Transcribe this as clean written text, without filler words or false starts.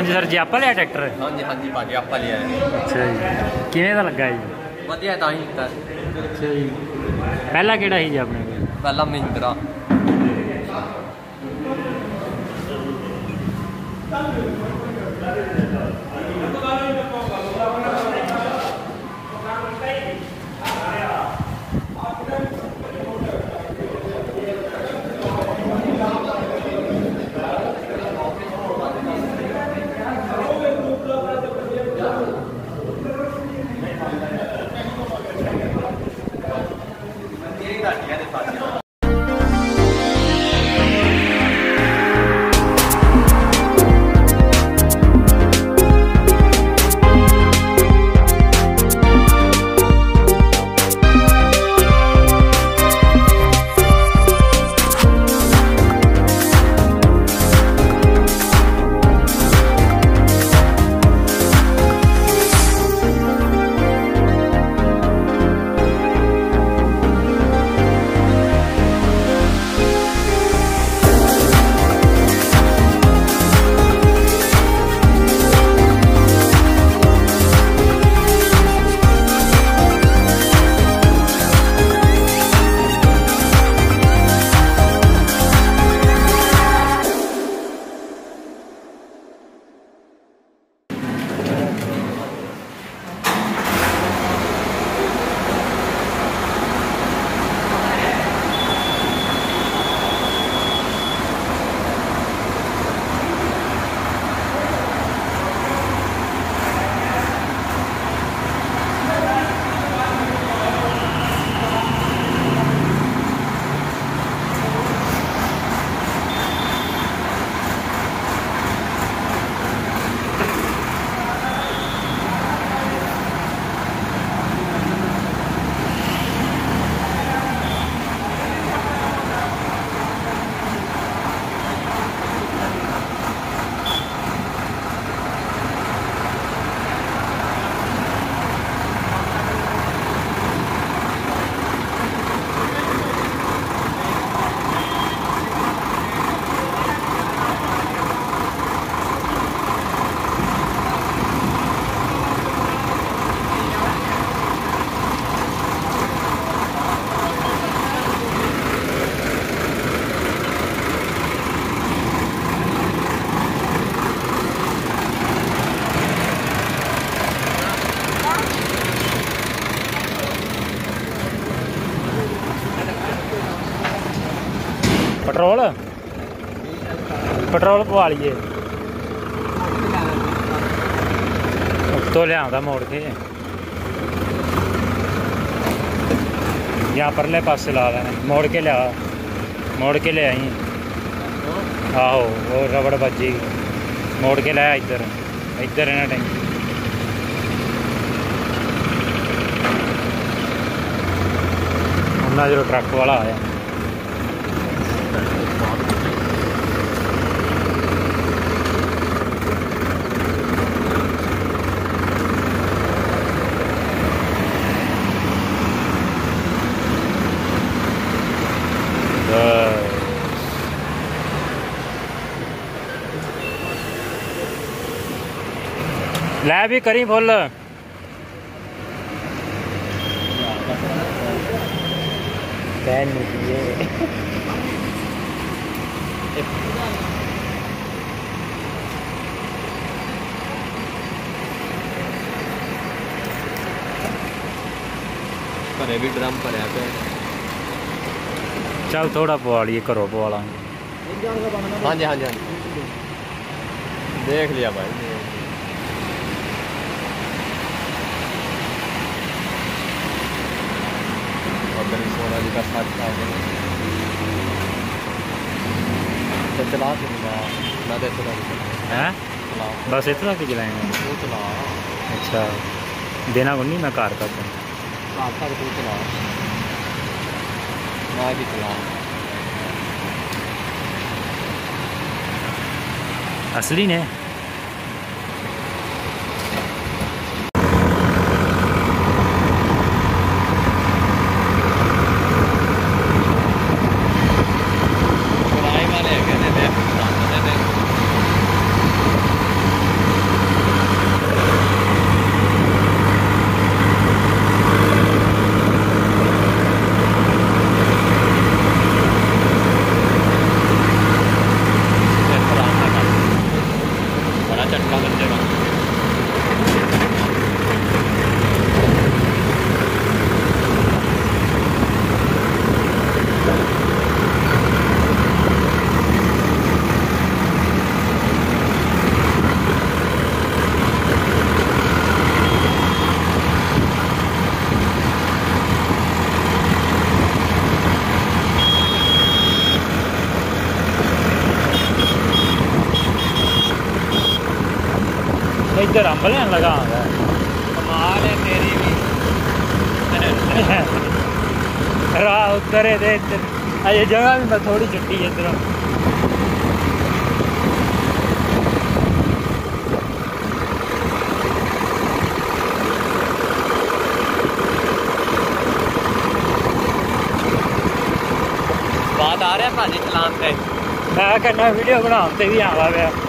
जी sir जी, आप लिया tractor? हाँ जी भाजी आप लिया है। अच्छा जी, किवें दा लगा जी? वधिया तां ही कीता। अच्छा जी, पहला किहड़ा ही जी अपने कोल? पहला महिंद्रा। पेट्रोल पेट्रोल पवा लीए, तो लिया मोड़ के या परले पासे ला लेना, मोड़ के लिया, मोड़ के ले आई। आहो वो रबड़ बजी, मोड़ के लाया इधर, इधर है ना टैंकी। उन्ना जो ट्रक वाला आया लै भी करी फुल। घरे भी ड्रम भरया पे। चल थोड़ा पवा लीए, घरों पवा लांगे। हाँ जी हाँ जी हाँ जी, देख लिया भाई। सोना जी का साथ तो चला ना तो हैं बस इतना तक चलाएंगे। तू चला। अच्छा देना को नहीं, मैं कार तक तू चला, मैं भी चला। असली ने इधर अंब लेन लगा है। कमाल है तेरी भी। राह उतरे दे इधर ये जगह भी मैं थोड़ी छुट्टी है इधर। बात आ रहा है भाजी चलान से। मैं कहना वीडियो बनाते भी आवा पे